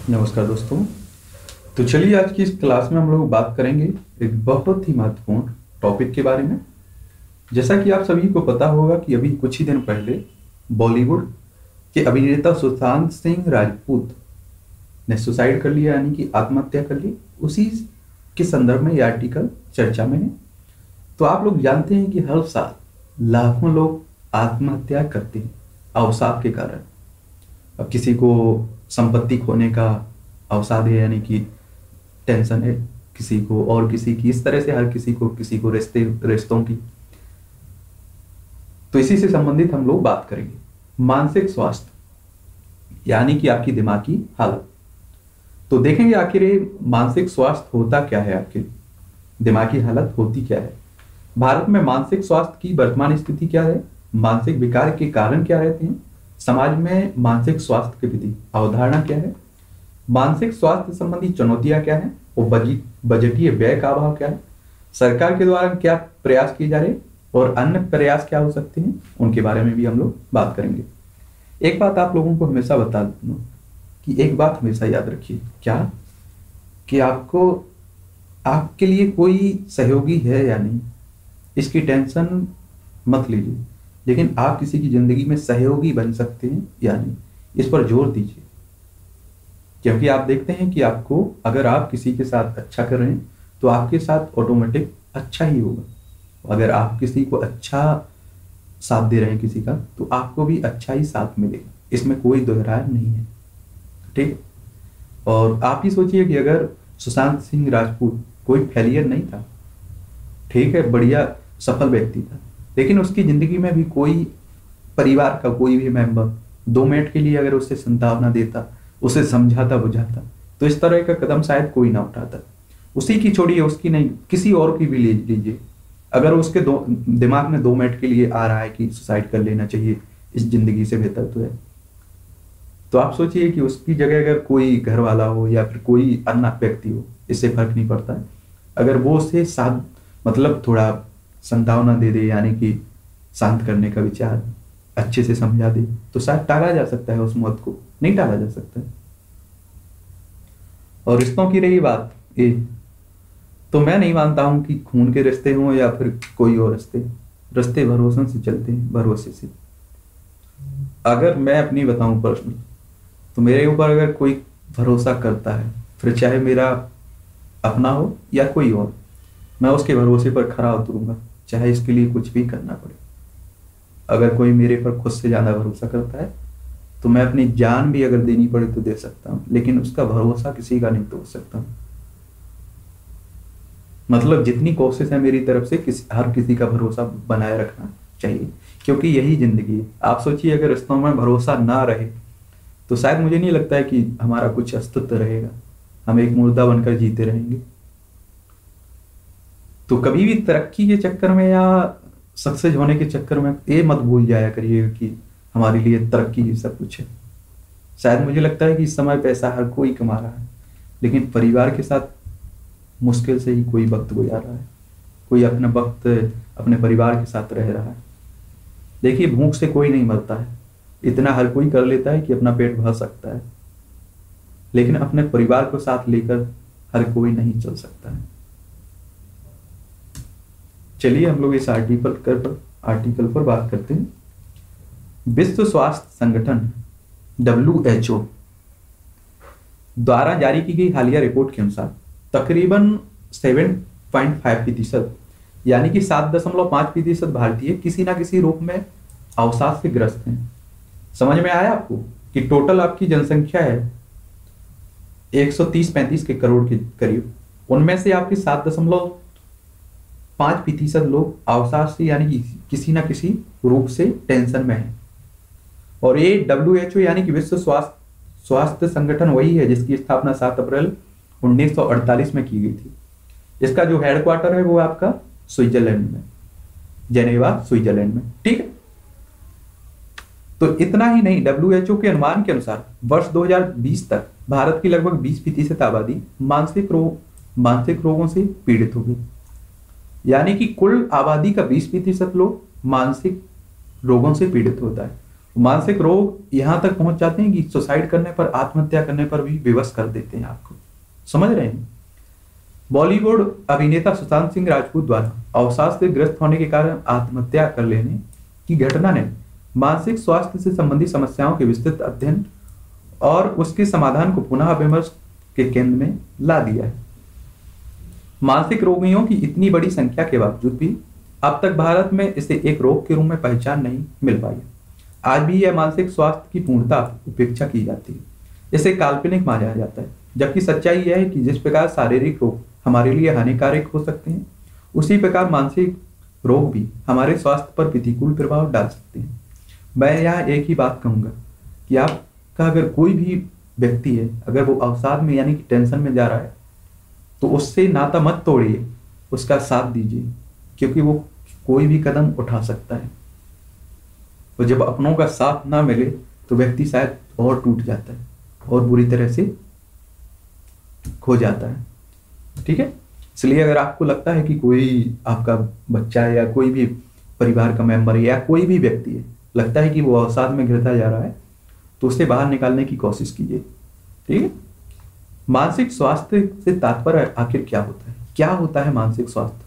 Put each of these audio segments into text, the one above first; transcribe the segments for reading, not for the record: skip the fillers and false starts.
नमस्कार दोस्तों। तो चलिए आज की इस क्लास में हम लोग बात करेंगे एक बहुत ही महत्वपूर्ण टॉपिक के बारे में। जैसा कि आप सभी को पता होगा कि अभी कुछ ही दिन पहले बॉलीवुड के अभिनेता सुशांत सिंह राजपूत ने सुसाइड कर लिया, यानी कि आत्महत्या कर ली। उसी के संदर्भ में यह आर्टिकल चर्चा में है। तो आप लोग जानते हैं कि हर साल लाखों लोग आत्महत्या करते हैं अवसाद के कारण। अब किसी को संपत्ति खोने का अवसाद है, यानी कि टेंशन है, किसी को और किसी की, इस तरह से हर किसी को रिश्तों की। तो इसी से संबंधित हम लोग बात करेंगे मानसिक स्वास्थ्य, यानी कि आपकी दिमागी हालत। तो देखेंगे आखिर ये मानसिक स्वास्थ्य होता क्या है, आखिर दिमागी हालत होती क्या है। भारत में मानसिक स्वास्थ्य की वर्तमान स्थिति क्या है, मानसिक विकार के कारण क्या रहते हैं, समाज में मानसिक स्वास्थ्य के प्रति अवधारणा क्या है, मानसिक स्वास्थ्य संबंधी चुनौतियां क्या है, और बजटीय व्यय का अभाव क्या है, सरकार के द्वारा क्या प्रयास किए जा रहे हैं और अन्य प्रयास क्या हो सकते हैं, उनके बारे में भी हम लोग बात करेंगे। एक बात आप लोगों को हमेशा बता दूं कि एक बात हमेशा याद रखिए, क्या कि आपको आपके लिए कोई सहयोगी है या नहीं, इसकी टेंशन मत लीजिए, लेकिन आप किसी की जिंदगी में सहयोगी बन सकते हैं या नहीं, इस पर जोर दीजिए। क्योंकि आप देखते हैं कि आपको, अगर आप किसी के साथ अच्छा कर रहे हैं तो आपके साथ ऑटोमेटिक अच्छा ही होगा। अगर आप किसी को अच्छा साथ दे रहे हैं किसी का, तो आपको भी अच्छा ही साथ मिलेगा, इसमें कोई दोहराय नहीं है। ठीक। और आप ही सोचिए कि अगर सुशांत सिंह राजपूत कोई फेलियर नहीं था, ठीक है, बढ़िया सफल व्यक्ति था, लेकिन उसकी जिंदगी में भी कोई परिवार का कोई भी मेंबर 2 मिनट के लिए अगर उसे सांत्वना देता, उसे समझाता बुझाता, तो इस तरह का कदम शायद कोई ना उठाता। उसी की छोड़िए, उसकी नहीं, किसी और की भी ले लीजिए, अगर उसके दिमाग में 2 मिनट के लिए आ रहा है कि सुसाइड कर लेना चाहिए, इस जिंदगी से बेहतर तो है, तो आप सोचिए कि उसकी जगह अगर कोई घर वाला हो या फिर कोई अन्य व्यक्ति हो, इससे फर्क नहीं पड़ता है, अगर वो उसे साथ मतलब थोड़ा संतावना दे दे, यानी कि शांत करने का विचार अच्छे से समझा दे, तो शायद टाला जा सकता है, उस मौत को नहीं टाला जा सकता है। और रिश्तों की रही बात ये, तो मैं नहीं मानता हूं कि खून के रिश्ते हों या फिर कोई और रिश्ते भरोसे से चलते हैं, भरोसे से। अगर मैं अपनी बताऊं पर्सनल, तो मेरे ऊपर अगर कोई भरोसा करता है, फिर चाहे मेरा अपना हो या कोई और, मैं उसके भरोसे पर खरा उतरूंगा, चाहे इसके लिए कुछ भी करना पड़े। अगर कोई मेरे पर खुद से ज्यादा भरोसा करता है, तो मैं अपनी जान भी अगर देनी पड़े तो दे सकता हूं, लेकिन उसका भरोसा किसी का नहीं तोड़ सकता। मतलब जितनी कोशिश है मेरी तरफ से हर किसी का भरोसा बनाए रखना चाहिए, क्योंकि यही जिंदगी है। आप सोचिए, अगर रिश्तों में भरोसा ना रहे तो शायद मुझे नहीं लगता है कि हमारा कुछ अस्तित्व रहेगा, हम एक मुर्दा बनकर जीते रहेंगे। तो कभी भी तरक्की के चक्कर में या सक्सेस होने के चक्कर में ये मत भूल जाया करिएगा कि हमारे लिए तरक्की ही सब कुछ है। शायद मुझे लगता है कि इस समय पैसा हर कोई कमा रहा है, लेकिन परिवार के साथ मुश्किल से ही कोई वक्त गुजार रहा है, कोई अपना वक्त अपने परिवार के साथ रह रहा है। देखिए, भूख से कोई नहीं मरता है, इतना हर कोई कर लेता है कि अपना पेट भर सकता है, लेकिन अपने परिवार को साथ लेकर हर कोई नहीं चल सकता है। चलिए हम लोग इस आर्टिकल पर बात करते हैं। विश्व स्वास्थ्य संगठन WHO द्वारा जारी की गई हालिया रिपोर्ट के अनुसार तकरीबन 7.5%, यानी कि 7.5% भारतीय किसी ना किसी रूप में अवसाद से ग्रस्त हैं। समझ में आया आपको कि टोटल आपकी जनसंख्या है 130-135 के करोड़ के करीब, उनमें से आपके 7.5% लोग अवसाद से, यानी कि किसी ना किसी रूप से टेंशन में है। और ये WHO यानी कि विश्व स्वास्थ्य संगठन वही है जिसकी स्थापना 7 अप्रैल 1948 में की गई थी। इसका जो हेडक्वार्टर है वो आपका स्विट्जरलैंड में, जेनेवा स्विट्जरलैंड में। ठीक है, तो इतना ही नहीं, WHO के अनुमान के अनुसार वर्ष 2020 तक भारत की लगभग 20% आबादी मानसिक रोगों से पीड़ित होगी, यानी कि कुल आबादी का 20% लोग मानसिक रोगों से पीड़ित होता है। मानसिक रोग यहां तक पहुंच जाते हैं कि सुसाइड करने पर, आत्महत्या करने पर भी विवश कर देते हैं आपको। समझ रहे हैं? बॉलीवुड अभिनेता सुशांत सिंह राजपूत द्वारा अवसाद से ग्रस्त होने के कारण आत्महत्या कर लेने की घटना ने मानसिक स्वास्थ्य से संबंधित समस्याओं के विस्तृत अध्ययन और उसके समाधान को पुनः विमर्श के केंद्र में ला दिया है। मानसिक रोगियों की इतनी बड़ी संख्या के बावजूद भी अब तक भारत में इसे एक रोग के रूप में पहचान नहीं मिल पाई है। आज भी यह मानसिक स्वास्थ्य की पूर्णता उपेक्षा की जाती है, इसे काल्पनिक माना जाता है, जबकि सच्चाई यह है कि जिस प्रकार शारीरिक रोग हमारे लिए हानिकारक हो सकते हैं, उसी प्रकार मानसिक रोग भी हमारे स्वास्थ्य पर प्रतिकूल प्रभाव डाल सकते हैं। मैं यहाँ एक ही बात कहूंगा कि आपका अगर कोई भी व्यक्ति है, अगर वो अवसाद में यानी कि टेंशन में जा रहा है, तो उससे नाता मत तोड़िए, उसका साथ दीजिए, क्योंकि वो कोई भी कदम उठा सकता है। तो जब अपनों का साथ ना मिले तो व्यक्ति शायद और टूट जाता है और बुरी तरह से खो जाता है। ठीक है, इसलिए अगर आपको लगता है कि कोई आपका बच्चा है या कोई भी परिवार का मेंबर है या कोई भी व्यक्ति है, लगता है कि वो अवसाद में गिरता जा रहा है, तो उसे बाहर निकालने की कोशिश कीजिए। ठीक है, मानसिक स्वास्थ्य से तात्पर्य आखिर क्या होता है? क्या होता है मानसिक स्वास्थ्य?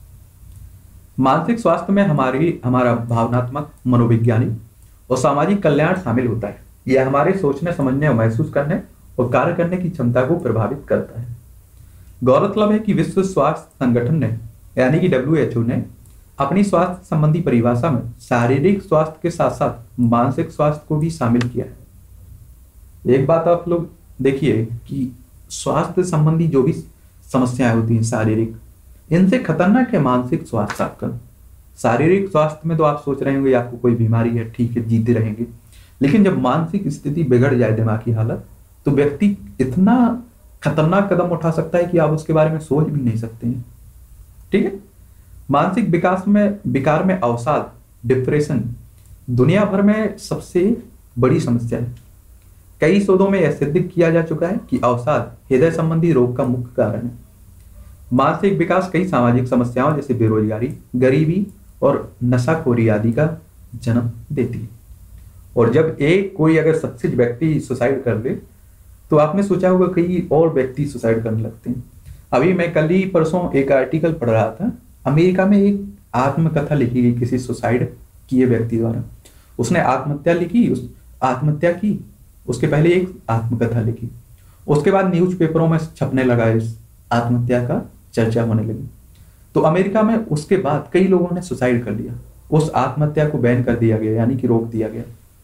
मानसिक स्वास्थ्य में हमारा भावनात्मक, मनोवैज्ञानिक और सामाजिक कल्याण शामिल होता है। यह हमारे सोचने, समझने, महसूस करने और कार्य करने की क्षमता को प्रभावित करता है। गौरतलब है कि विश्व स्वास्थ्य संगठन ने यानी कि WHO ने अपनी स्वास्थ्य संबंधी परिभाषा में शारीरिक स्वास्थ्य के साथ साथ मानसिक स्वास्थ्य को भी शामिल किया है। एक बात आप लोग देखिए कि स्वास्थ्य संबंधी जो भी समस्याएं होती हैं शारीरिक, इनसे खतरनाक है मानसिक स्वास्थ्य आपका। शारीरिक स्वास्थ्य में तो आप सोच रहे होंगे आपको कोई बीमारी है, ठीक है, जीते रहेंगे, लेकिन जब मानसिक स्थिति बिगड़ जाए, दिमागी हालत, तो व्यक्ति इतना खतरनाक कदम उठा सकता है कि आप उसके बारे में सोच भी नहीं सकते हैं। ठीक है, मानसिक विकार में अवसाद, डिप्रेशन दुनिया भर में सबसे बड़ी समस्या है। कई शोधों में यह सिद्ध किया जा चुका है कि अवसाद हृदय संबंधी रोग का मुख्य कारण है। मानसिक विकास कई सामाजिक समस्याओं जैसे बेरोजगारी, गरीबी और नशाखोरी आदि का जन्म देती है। और जब कोई अगर सक्सेस व्यक्ति सुसाइड कर ले, तो आपने सोचा होगा कई और व्यक्ति सुसाइड करने लगते हैं। अभी मैं कल ही परसों एक आर्टिकल पढ़ रहा था, अमेरिका में एक आत्मकथा लिखी गई किसी सुसाइड किए व्यक्ति द्वारा। उसने आत्महत्या की, उसके पहले एक आत्मकथा लिखी, उसके बाद न्यूज़पेपरों में छपने लगा, इस आत्महत्या का चर्चा होने लगी। तो अमेरिका में उसके बाद कई लोगों ने सुसाइड कर लिया। उस आत्महत्या को बैन कर दिया गया, यानी कि रोक दिया गया,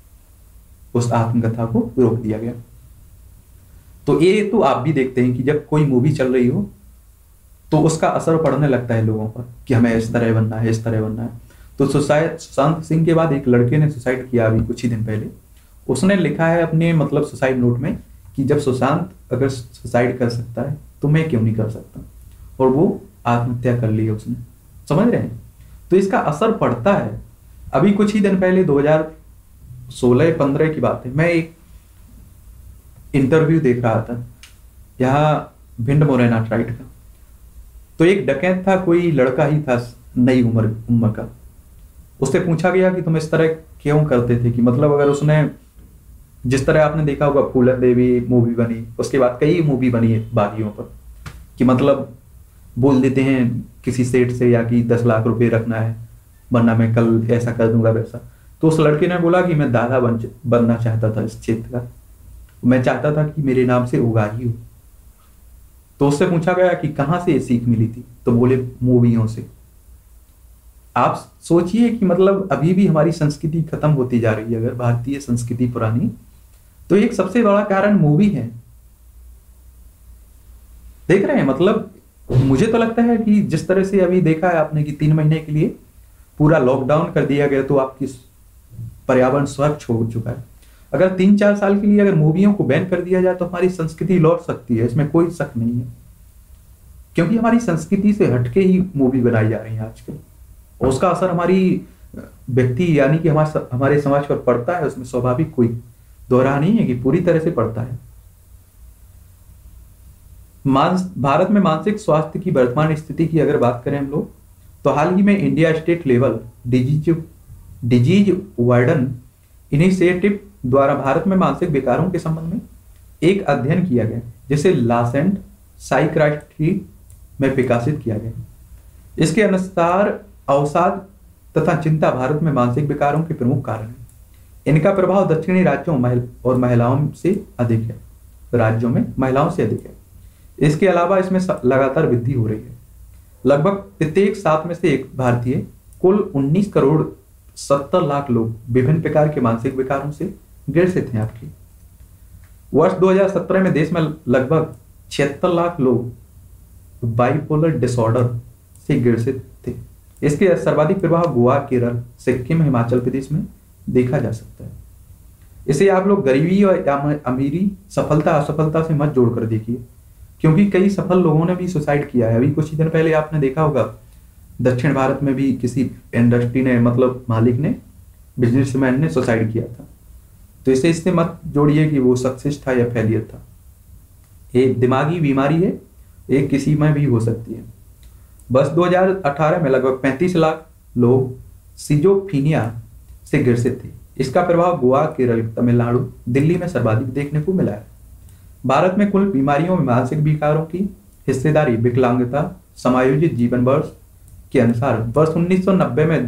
उस आत्मकथा को रोक दिया गया। तो ये तो आप भी देखते हैं कि जब कोई मूवी चल रही हो तो उसका असर पड़ने लगता है लोगों पर कि हमें इस तरह बनना है, इस तरह बनना है। तो सुशांत सिंह के बाद एक लड़के ने सुसाइड किया अभी कुछ ही दिन पहले। उसने लिखा है अपने सुसाइड नोट में कि जब सुशांत अगर सुसाइड कर सकता है तो मैं क्यों नहीं कर सकता, और वो आत्महत्या कर ली है उसने। समझ रहे हैं? तो इसका असर पड़ता है। अभी कुछ ही दिन पहले 2016-15 की बात है, मैं एक इंटरव्यू देख रहा था यहाँ भिंड मुरैना ट्राइड का। तो एक डकैत था, कोई लड़का ही था नई उम्र का। उससे पूछा गया कि तुम इस तरह क्यों करते थे, कि अगर उसने, जिस तरह आपने देखा होगा फूलन देवी मूवी बनी, उसके बाद कई मूवी बनी है बागियों पर, कि बोल देते हैं किसी सेठ से या कि 10 लाख रुपए रखना है वरना मैं कल ऐसा कर दूंगा वैसा। तो उस लड़के ने बोला कि मैं दादा बनना चाहता था इस क्षेत्र का, मैं चाहता था कि मेरे नाम से उगाही हो। तो उससे पूछा गया कि कहाँ से ये सीख मिली थी, तो बोले मूवियों से। आप सोचिए कि अभी भी हमारी संस्कृति खत्म होती जा रही है। अगर भारतीय संस्कृति पुरानी, तो एक सबसे बड़ा कारण मूवी है। देख रहे हैं, मुझे तो लगता है कि जिस तरह से अभी देखा है आपने कि 3 महीने के लिए पूरा लॉकडाउन कर दिया गया, तो आपकी पर्यावरण स्वच्छ हो चुका है। अगर 3-4 साल के लिए अगर मूवियों को बैन कर दिया जाए तो हमारी संस्कृति लौट सकती है, इसमें कोई शक नहीं है। क्योंकि हमारी संस्कृति से हटके ही मूवी बनाई जा रही है आजकल, और उसका असर हमारी व्यक्ति यानी कि हमारे समाज पर पड़ता है। उसमें स्वाभाविक कोई दोहरा नहीं है कि पूरी तरह से पड़ता है। भारत में मानसिक स्वास्थ्य की वर्तमान स्थिति की अगर बात करें हम लोग, तो हाल ही में India state level disease warden initiative द्वारा भारत में मानसिक विकारों के संबंध में एक अध्ययन किया गया जिसे लासेंट साइकियाट्री में प्रकाशित किया गया। इसके अनुसार अवसाद तथा चिंता भारत में मानसिक विकारों के प्रमुख कारण हैं। इनका प्रभाव दक्षिणी राज्यों और महिलाओं से अधिक है, राज्यों में महिलाओं से अधिक है। इसके अलावा इसमें लगातार वृद्धि हो रही है। लगभग प्रत्येक 7 में से एक भारतीय, कुल 19 करोड़ 70 लाख लोग विभिन्न प्रकार के मानसिक विकारों से ग्रसित हैं। आपकी वर्ष 2017 में देश में लगभग 76 लाख लोग बाइपोलर डिसऑर्डर से ग्रसित थे। इसके सर्वाधिक प्रभाव गोवा, केरल, सिक्किम, हिमाचल प्रदेश में देखा जा सकता है। इसे आप लोग गरीबी और अमीरी, सफलता असफलता से मत जोड़कर देखिए, क्योंकि कई सफल लोगों ने भी सुसाइड किया है। अभी कुछ ही दिन पहले आपने देखा होगा दक्षिण भारत में भी किसी इंडस्ट्री ने, मतलब मालिक ने, बिजनेसमैन ने सुसाइड किया था। तो इसे इससे मत जोड़िए कि वो सक्सेस था या फेलियर था। एक दिमागी बीमारी है, एक किसी में भी हो सकती है। बस 2018 में लगभग 35 लाख लोग सिजोफ्रेनिया से ग्रसित थे। इसका प्रभाव गोवा, केरल, तमिलनाडु, दिल्ली में सर्वाधिक देखने को मिला है। भारत में कुल बीमारियों में मानसिक विकारों की हिस्सेदारी विकलांगता समायोजित जीवन वर्ष के अनुसार वर्ष 1990 में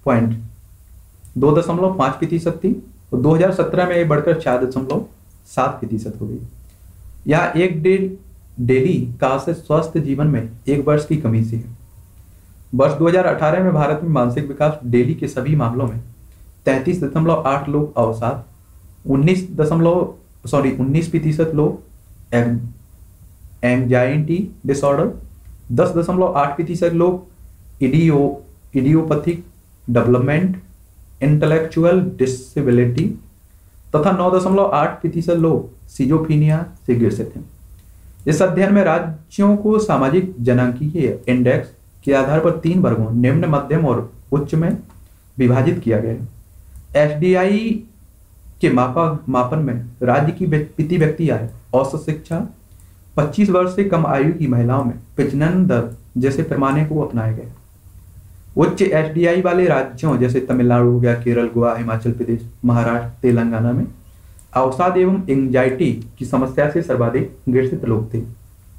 2.5% थी और 2017 में ये बढ़कर 4.7% हो गई। यहाँ एक डेली का से स्वस्थ जीवन में 1 वर्ष की कमी से है। वर्ष 2018 में भारत में मानसिक विकास डेली के सभी मामलों में 33.8 लोग अवसाद, 19% लोग एंजाइटी डिसऑर्डर, 10.8% लोग इडियोपैथिक डेवलपमेंट इंटेलेक्चुअल डिसेबिलिटी तथा 9.8% लोग सिजोफ्रेनिया से ग्रसित हैं। इस अध्ययन में राज्यों को सामाजिक जनांकीय इंडेक्स के आधार पर 3 वर्गों निम्न, मध्यम और उच्च में विभाजित किया गया है। एसडीआई के मापन में राज्य की प्रति व्यक्ति आय, औसत शिक्षा, 25 वर्ष से कम आयु की महिलाओं में प्रजनन दर जैसे पैमाने को अपनाया गया। उच्च एसडीआई वाले राज्यों जैसे तमिलनाडु हो गया, केरल, गोवा, हिमाचल प्रदेश, महाराष्ट्र, तेलंगाना में अवसाद एवं एंजाइटी की समस्या से सर्वाधिक ग्रसित लोग थे।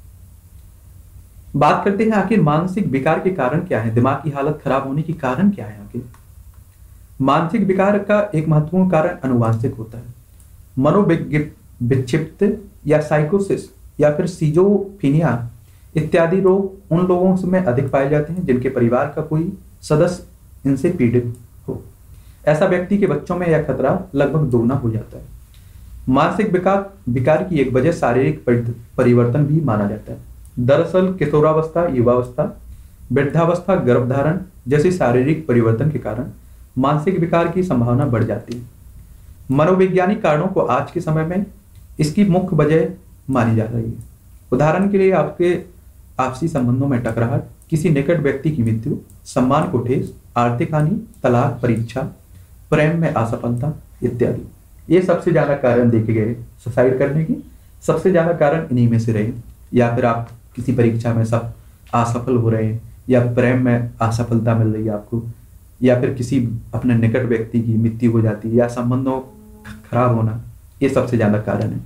बात करते हैं आखिर मानसिक विकार के कारण क्या है, दिमाग की हालत खराब होने की कारण क्या है। आखिर मानसिक विकार का एक महत्वपूर्ण कारण अनुवांशिक होता है। मनोविक्षिप्त या साइकोसिस या फिर सिजोफ्रेनिया इत्यादि रोग उन लोगों में अधिक पाए जाते हैं जिनके परिवार का कोई सदस्य इनसे पीड़ित हो। ऐसा व्यक्ति के बच्चों में यह खतरा लगभग दोगुना हो जाता है। मानसिक विकार की एक वजह शारीरिक परिवर्तन भी माना जाता है। दरअसल किशोरावस्था, युवावस्था, वृद्धावस्था, गर्भधारण जैसे शारीरिक परिवर्तन के कारण मानसिक विकार की संभावना बढ़ जाती है। मनोवैज्ञानिक कारणों को आज के समय में इसकी मुख्य वजह मानी जा रही है। उदाहरण के लिए आपके आपसी संबंधों में टकराहट, किसी निकट व्यक्ति की मृत्यु, सम्मान को ठेस, आर्थिक हानि, तलाक, परीक्षा, प्रेम में असफलता इत्यादि। ये सबसे ज्यादा कारण देखे गए सुसाइड करने की, सबसे ज्यादा कारण इन्हीं में से रहे। या फिर आप किसी परीक्षा में सब असफल हो रहे हैं, या प्रेम में असफलता मिल रही है आपको, या फिर किसी अपने निकट व्यक्ति की मृत्यु हो जाती है, या संबंधों खराब होना, ये सबसे ज्यादा कारण है।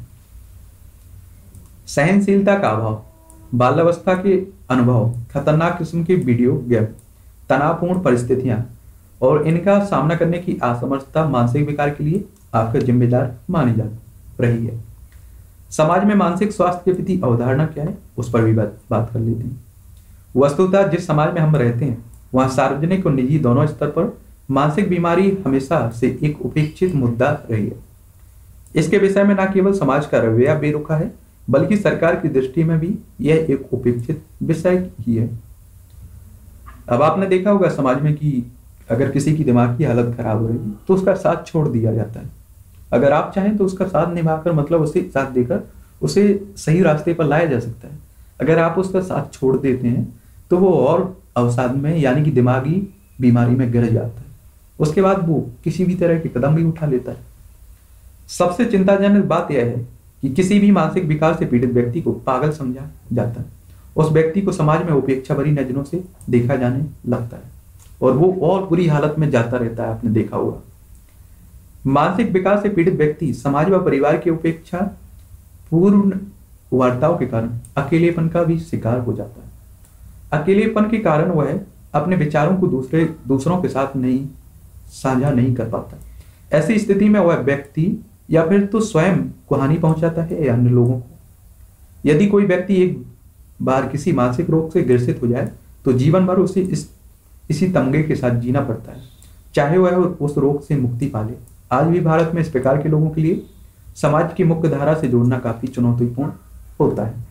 सहनशीलता का अभाव, बाल्यावस्था के अनुभव, खतरनाक किस्म के वीडियो गेम, तनावपूर्ण परिस्थितियां और इनका सामना करने की असमर्थता मानसिक विकार के लिए आपका जिम्मेदार मानी जा रही है। समाज में मानसिक स्वास्थ्य के प्रति अवधारणा क्या है, उस पर भी बात कर लेते हैं। वस्तुतः जिस समाज में हम रहते हैं वहां सार्वजनिक और निजी दोनों स्तर पर मानसिक बीमारी हमेशा से एक उपेक्षित मुद्दा रही है। इसके विषय में न केवल समाज का रवैया बेरुखा है, बल्कि सरकार की दृष्टि में भी यह एक उपेक्षित विषय ही है। अब आपने देखा होगा समाज में कि अगर किसी की दिमाग की हालत खराब हो रही है तो उसका साथ छोड़ दिया जाता है। अगर आप चाहें तो उसका साथ निभाकर, मतलब उसे साथ देकर उसे सही रास्ते पर लाया जा सकता है। अगर आप उसका साथ छोड़ देते हैं तो वो और अवसाद में, यानी कि दिमागी बीमारी में गिर जाता है। उसके बाद वो किसी भी तरह के कदम भी उठा लेता है। सबसे चिंताजनक बात यह है कि किसी भी मानसिक विकार से पीड़ित व्यक्ति को पागल समझा जाता है। उस व्यक्ति को समाज में उपेक्षा भरी नजरों से देखा जाने लगता है और वो और बुरी हालत में जाता रहता है। आपने देखा होगा मानसिक विकार से पीड़ित व्यक्ति समाज व परिवार की उपेक्षा, पूर्ण वार्ताओं के कारण अकेलेपन का भी शिकार हो जाता है। अकेलेपन के कारण वह अपने विचारों को दूसरों के साथ नहीं साझा नहीं कर पाता। ऐसी स्थिति में वह व्यक्ति या फिर तो स्वयं को हानि पहुंचाता है या अन्य लोगों को। यदि कोई व्यक्ति एक बार किसी मानसिक रोग से ग्रसित हो जाए तो जीवन भर उसे इसी तमगे के साथ जीना पड़ता है, चाहे वह उस रोग से मुक्ति पा ले। आज भी भारत में इस प्रकार के लोगों के लिए समाज की मुख्य धारा से जोड़ना काफी चुनौतीपूर्ण होता है।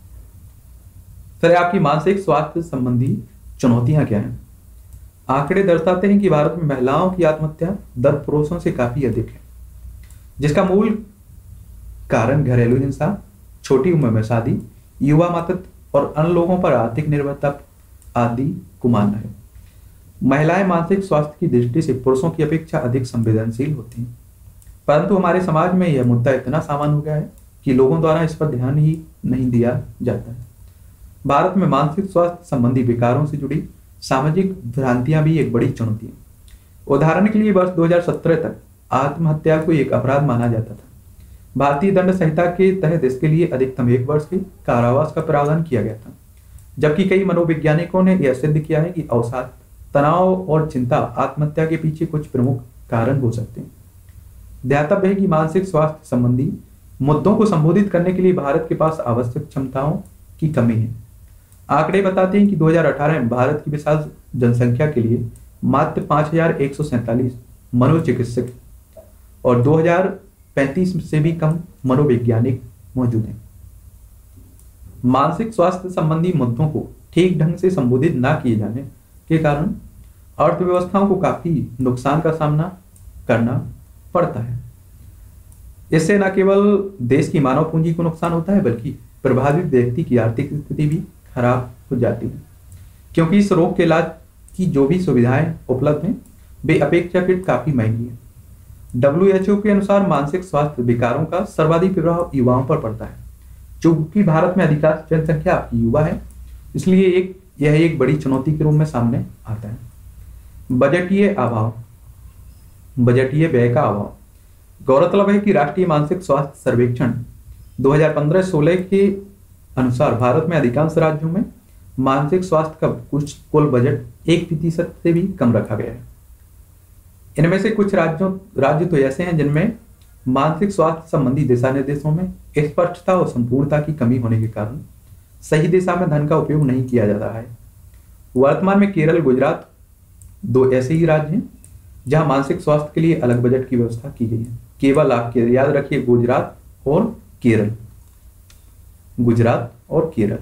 सर, आपकी मानसिक स्वास्थ्य संबंधी चुनौतियां क्या हैं? आंकड़े दर्शाते हैं कि भारत में महिलाओं की आत्महत्या दर पुरुषों से काफी अधिक है, जिसका मूल कारण घरेलू हिंसा, छोटी उम्र में शादी, युवा मातृत्व और अन्य लोगों पर आर्थिक निर्भरता आदि को मानना है। महिलाएं मानसिक स्वास्थ्य की दृष्टि से पुरुषों की अपेक्षा अधिक संवेदनशील होती हैं, परंतु हमारे समाज में यह मुद्दा इतना सामान्य हो गया है कि लोगों द्वारा इस पर ध्यान ही नहीं दिया जाता है। भारत में मानसिक स्वास्थ्य संबंधी विकारों से जुड़ी सामाजिक भ्रांतियां भी एक बड़ी चुनौती है। उदाहरण के लिए वर्ष 2017 तक आत्महत्या को एक अपराध माना जाता था। भारतीय दंड संहिता के तहत इसके लिए अधिकतम 1 वर्ष के कारावास का प्रावधान किया गया था, जबकि कई मनोवैज्ञानिकों ने यह सिद्ध किया है कि अवसाद, तनाव और चिंता आत्महत्या के पीछे कुछ प्रमुख कारण हो सकते हैं। ध्यातव्य है कि मानसिक स्वास्थ्य संबंधी मुद्दों को संबोधित करने के लिए भारत के पास आवश्यक क्षमताओं की कमी है। आंकड़े बताते हैं कि 2018 में भारत की विशाल जनसंख्या के लिए मात्र 5147 मनोचिकित्सक और 2035 से भी कम मनोवैज्ञानिक मौजूद हैं। मानसिक स्वास्थ्य संबंधी मुद्दों को ठीक ढंग से संबोधित न किए जाने के कारण अर्थव्यवस्थाओं को काफी नुकसान का सामना करना पड़ता है। इससे न केवल देश की मानव पूंजी को नुकसान होता है, बल्कि प्रभावित व्यक्ति की आर्थिक स्थिति भी खराब हो जाती है, क्योंकि इस रोग के इलाज की जो भी सुविधाएं उपलब्ध हैं वे अपेक्षाकृत काफी महंगी हैं। WHO के अनुसार मानसिक स्वास्थ्य विकारों का सर्वाधिक प्रभाव युवाओं पर पड़ता है। चूंकि भारत में अधिकांश जनसंख्या आपकी युवा है, इसलिए यह एक बड़ी चुनौती के रूप में सामने आता है। बजटीय अभाव, बजटीय व्यय का अभाव। गौरतलब है कि राष्ट्रीय मानसिक स्वास्थ्य सर्वेक्षण 2015-16 के अनुसार भारत में अधिकांश राज्यों में मानसिक स्वास्थ्य का कुल बजट 1% से भी कम रखा गया है। इनमें से कुछ राज्य तो ऐसे हैं जिनमें मानसिक स्वास्थ्य संबंधी दिशा निर्देशों में स्पष्टता और संपूर्णता की कमी होने के कारण सही दिशा में धन का उपयोग नहीं किया जा रहा है। वर्तमान में केरल, गुजरात 2 ऐसे ही राज्य हैं जहां मानसिक स्वास्थ्य के लिए अलग बजट की व्यवस्था की गई है। केवल आप याद रखिए, गुजरात और केरल, गुजरात और केरल।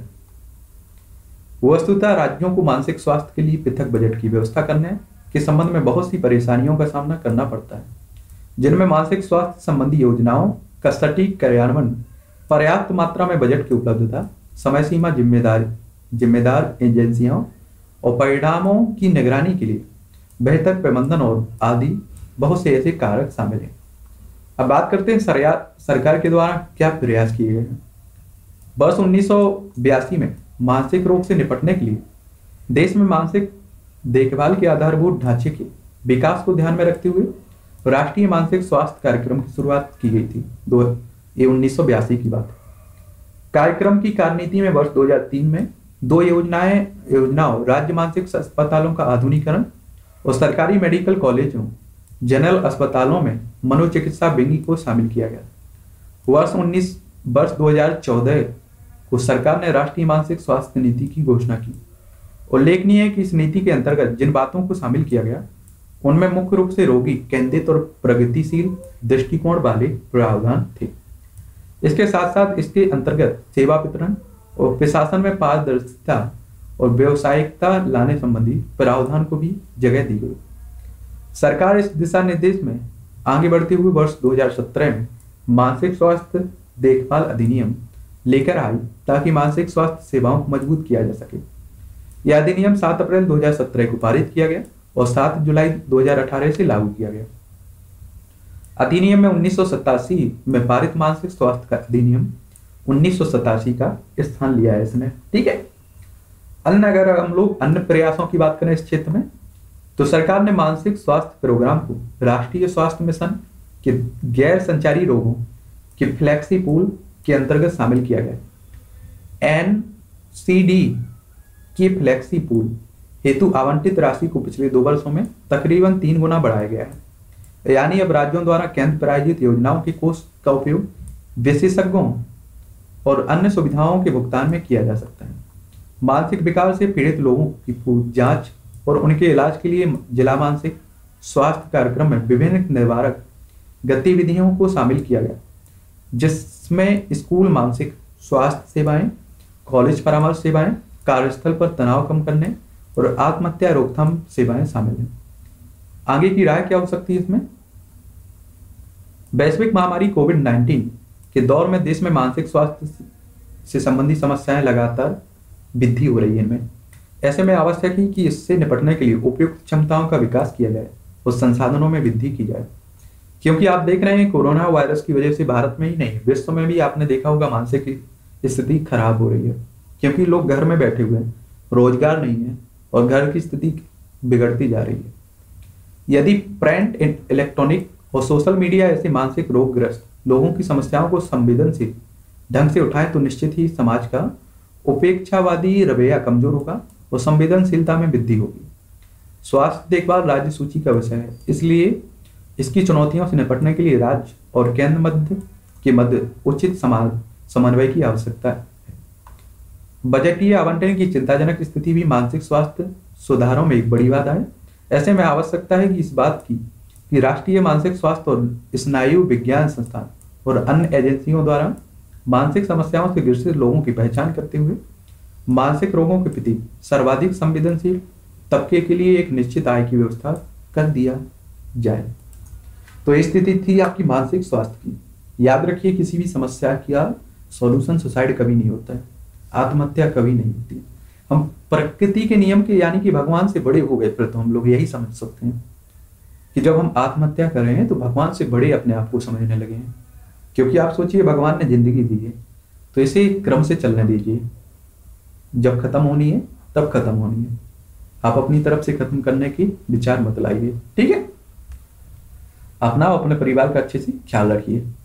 वस्तुतः राज्यों को मानसिक स्वास्थ्य के लिए पृथक बजट की व्यवस्था करने के संबंध में बहुत सी परेशानियों का सामना करना पड़ता है, जिनमें मानसिक स्वास्थ्य संबंधी योजनाओं का सटीक कार्यान्वयन, पर्याप्त मात्रा में बजट की उपलब्धता, समय सीमा, जिम्मेदार एजेंसियों और परिणामों की निगरानी के लिए बेहतर प्रबंधन और आदि बहुत से ऐसे कारक शामिल हैं। अब बात करते हैं सरकार के द्वारा क्या प्रयास किए गए हैं। वर्ष 1982 में मानसिक रोग से निपटने के लिए देश में मानसिक देखभाल के आधारभूत ढांचे के विकास को ध्यान में रखते हुए राष्ट्रीय मानसिक स्वास्थ्य कार्यक्रम की शुरुआत की गई थी। ये 1982 की बात है। कार्यक्रम की कार्यनीति में वर्ष 2003 में 2 योजनाओं राज्य मानसिक अस्पतालों का आधुनिकीकरण और सरकारी मेडिकल कॉलेजों, जनरल अस्पतालों में मनोचिकित्सा विंग को शामिल किया गया। वर्ष 2014 को सरकार ने राष्ट्रीय मानसिक स्वास्थ्य नीति की घोषणा की। उल्लेखनीय है कि इस नीति के अंतर्गत जिन बातों को शामिल किया गया उनमें मुख्य रूप से रोगी केंद्रित और प्रगतिशील दृष्टिकोण वाले प्रावधान थे। इसके साथ साथ इसके अंतर्गत सेवा वितरण और प्रशासन में पारदर्शिता और व्यावसायिकता लाने संबंधी प्रावधान को भी जगह दी गई। सरकार इस दिशा निर्देश में आगे बढ़ते हुए वर्ष 2017 में मानसिक स्वास्थ्य देखभाल अधिनियम लेकर आई, ताकि मानसिक स्वास्थ्य सेवाओं को मजबूत किया जा सके। यह अधिनियम 7 अप्रैल 2017 को पारित किया गया और 7 जुलाई 2018 से लागू किया गया। अधिनियम में 1987 में पारित मानसिक स्वास्थ्य का अधिनियम 1987 का स्थान लिया है इसने। ठीक है। अगर हम लोग अन्य प्रयासों की बात करें इस क्षेत्र में, तो सरकार ने मानसिक स्वास्थ्य प्रोग्राम को राष्ट्रीय स्वास्थ्य मिशन कि गैर संचारी रोगों के फ्लैक्सी पूल के अंतर्गत शामिल किया गया। एनसीडी के फ्लैक्सी पूल हेतु आवंटित राशि को पिछले 2 वर्षों में तकरीबन 3 गुना बढ़ाया गया है। यानी अब राज्यों द्वारा केंद्र प्रायोजित योजनाओं के कोष का उपयोग विशेषज्ञों और अन्य सुविधाओं के भुगतान में किया जा सकता है। मानसिक विकार से पीड़ित लोगों की जांच और उनके इलाज के लिए जिला मानसिक स्वास्थ्य कार्यक्रम में विभिन्न निवारक गतिविधियों को शामिल किया गया, जिसमें स्कूल मानसिक स्वास्थ्य सेवाएं, कॉलेज परामर्श सेवाएं, कार्यस्थल पर तनाव कम करने और आत्महत्या रोकथाम सेवाएं शामिल हैं। आगे की राय क्या हो सकती है इसमें? वैश्विक महामारी कोविड-19 के दौर में देश में मानसिक स्वास्थ्य से संबंधी समस्याएं लगातार वृद्धि हो रही है इनमें। ऐसे में आवश्यक है कि इससे निपटने के लिए उपयुक्त क्षमताओं का विकास किया जाए और संसाधनों में वृद्धि की जाए, क्योंकि आप देख रहे हैं कोरोना वायरस की वजह से भारत में ही नहीं विश्व में भी आपने देखा होगा मानसिक स्थिति खराब हो रही है, क्योंकि लोग घर में बैठे हुए हैं, रोजगार नहीं है और घर की स्थिति बिगड़ती जा रही है। यदि प्रिंट, इलेक्ट्रॉनिक और सोशल मीडिया ऐसे मानसिक रोगग्रस्त लोगों की समस्याओं को संवेदनशील ढंग से उठाएं तो निश्चित ही समाज का उपेक्षावादी रवैया कमजोर होगा और संवेदनशीलता में वृद्धि होगी। स्वास्थ्य देखभाल राज्य सूची का विषय है, इसलिए इसकी चुनौतियों से निपटने के लिए राज्य और केंद्र मध्य उचित समन्वय की आवश्यकता है। बजटीय आवंटन की चिंताजनक स्थिति भी मानसिक स्वास्थ्य सुधारों में एक बड़ी बाधा है। ऐसे में आवश्यकता है कि इस बात की कि राष्ट्रीय मानसिक स्वास्थ्य और स्नायु विज्ञान संस्थान और अन्य एजेंसियों द्वारा मानसिक समस्याओं से ग्रसित लोगों की पहचान करते हुए मानसिक रोगों के प्रति सर्वाधिक संवेदनशील तबके के लिए एक निश्चित आय की व्यवस्था कर दिया जाए। तो ये स्थिति थी आपकी मानसिक स्वास्थ्य की। याद रखिए, किसी भी समस्या का सॉल्यूशन सुसाइड कभी नहीं होता है, आत्महत्या कभी नहीं होती। हम प्रकृति के नियम के यानी कि भगवान से बड़े हो गए फिर तो हम लोग यही समझ सकते हैं कि जब हम आत्महत्या कर रहे हैं तो भगवान से बड़े अपने आप को समझने लगे हैं। क्योंकि आप सोचिए, भगवान ने जिंदगी दी है तो इसे क्रम से चलने दीजिए, जब खत्म होनी है तब खत्म होनी है। आप अपनी तरफ से खत्म करने की विचार मत लाइए, ठीक है? अपना अपने परिवार का अच्छे से ख्याल रखिए।